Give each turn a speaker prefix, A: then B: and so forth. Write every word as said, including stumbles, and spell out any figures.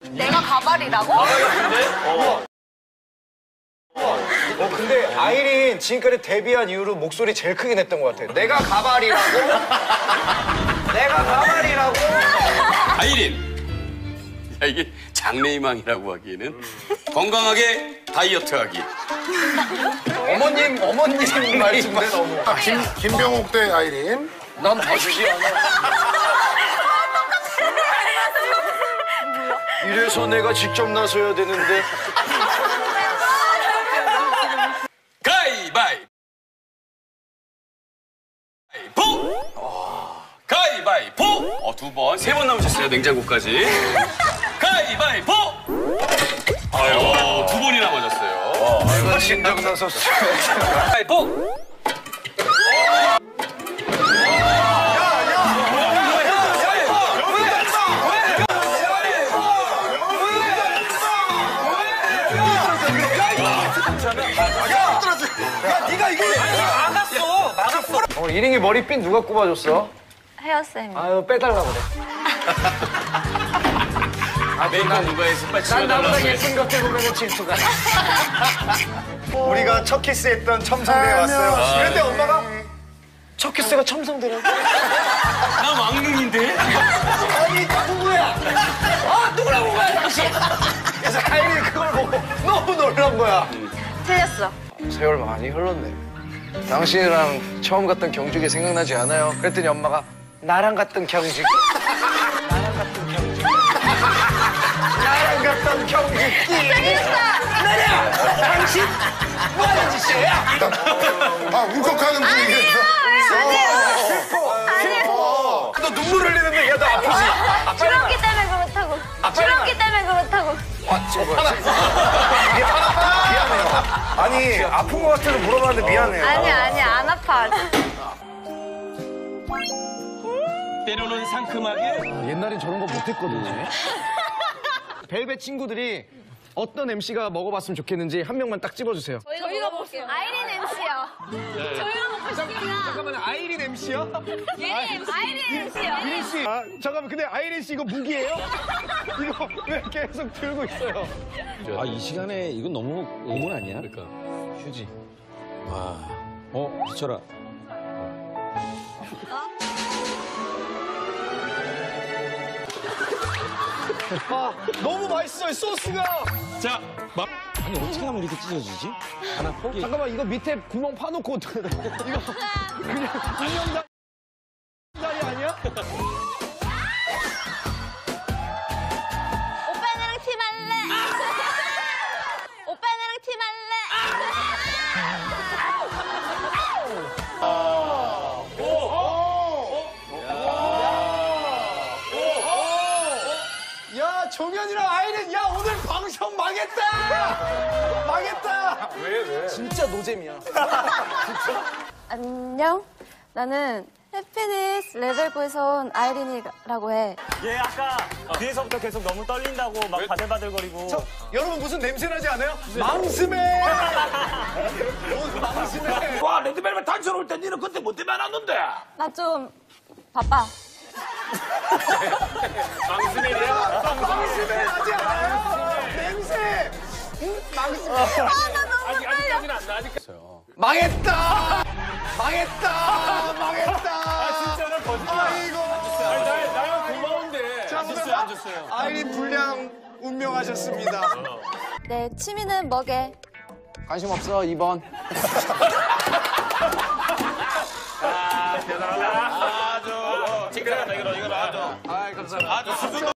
A: 내가 가발이라고?
B: 가발인데? 어.
C: 어, 근데 아이린 지금까지 데뷔한 이후로 목소리 제일 크게 냈던 것 같아. 내가 가발이라고? 내가 가발이라고?
D: 아이린. 야, 이게 장래희망이라고 하기에는 건강하게 다이어트하기.
C: 어머님, 어머님 말씀인데 너무.
E: 아, 김, 김병옥 대 아이린.
C: 난 봐주지 않아. 이래서 내가 직접 나서야 되는데.
D: 가위바위보! 가위바위보! 어, 두 번, 세 번 남으셨어요, 냉장고까지. 가위바위보! 아유, 두 번이나 맞았어요.
C: 내가 진작 나섰어.
D: 가위바위보!
C: 네가 이게 막았어, 막았어. 어, 이링이 머리핀 누가 꼽아줬어?
A: 헤어쌤이.
C: 아유, 빼달라 그래.
D: 아, 메이크업 누가 했어? 빨리
C: 난 나보다
D: 지워달라고.
C: 예쁜 것 해보면 질투가. 우리가 첫 키스했던 첨성대에 왔어요. 그런데 엄마가 첫 키스가 첨성대라고?
D: 나 왕릉인데?
C: 아니, 누구야? 아, 누구라고 거야, 당신? 그래서 아이린이 그걸 보고 너무 놀란 거야.
A: 틀렸어.
C: 세월 많이 흘렀네. 당신이랑 처음 갔던 경주기 생각나지 않아요? 그랬더니 엄마가 나랑 갔던 경주기. 나랑 갔던 경주기. 나랑 갔던 경주기.
A: 틀렸어.
C: 내려! 당신 뭐하는 짓이야?
E: 아, 울컥하는 분위기였어.
C: 슬퍼. 너 눈물 흘리는데 얘도 아프지?
A: 주렁기 때문에 그렇다고. 주렁기 때문에 그렇다고.
C: 맞지? 미안해요. 아니, 아픈 거 같아서 물어봤는데 미안해요.
A: 아니 아니 안 아파.
D: 때로는 상큼하게.
C: 옛날엔 저런 거 못했거든요. 벨벳 친구들이 어떤 엠씨가 먹어봤으면 좋겠는지 한 명만 딱 집어주세요.
A: 저희가 먹을게요. 아이린 엠씨요. 저희가 먹고 싶구나.
C: 잠깐만, 아이린 엠씨요?
A: 예린 엠씨. 아이린 엠씨요.
C: 이린 씨. 아, 잠깐만, 근데 아이린 씨 이거 무기예요? 이거 왜 계속 들고 있어요?
F: 아, 이 시간에 이건 너무 의문 아니야?
D: 그러니까.
C: 휴지.
F: 와. 어, 비춰라.
C: 아, 너무 맛있어요, 소스가.
D: 자, 마...
F: 아니, 어떻게 하면 이렇게 찢어지지? 하나 포기.
C: 잠깐만, 이거 밑에 구멍 파놓고 이거 그냥 인형다 다리 아니야?
A: 오빠 나랑 팀 할래. 오빠 나랑 팀 할래.
C: 야, 정현이랑 아이린, 야, 오늘 방송 망했다! 망했다! 왜, 왜? 진짜 노잼이야.
A: 안녕. 나는 해피니스 레벨부에서 온 아이린이라고 해.
G: 얘 아까 뒤에서부터 계속 너무 떨린다고 막 바들바들거리고.
C: 저, 여러분 무슨 냄새 나지 않아요? 망스맨! 무슨 망스맨!
F: 와, 레드벨벳 단체 올 때 니는 그때 뭐 때문에 안 왔는데?
A: 나 좀 바빠.
C: 망스맨이야? 망스맨 하지 않아요? 냄새! 응? 망스맨!
A: 아, 나 너무 떨려.
C: 망했다! 망했다! 망했다!
G: 아, 진짜는 거짓말.
C: 아이고!
G: 아니, 나, 나야 고마운데.
C: 자,
G: 줬어요, 안 줬어요?
C: 아이린 불량 운명하셨습니다.
A: 내 취미는 뭐게?
C: 관심 없어, 이 번.
G: 아, 대단하다. 아주. 칭찬한다, 이거, 이거 아주.
C: 아, 감사합니다.
G: 아주 수준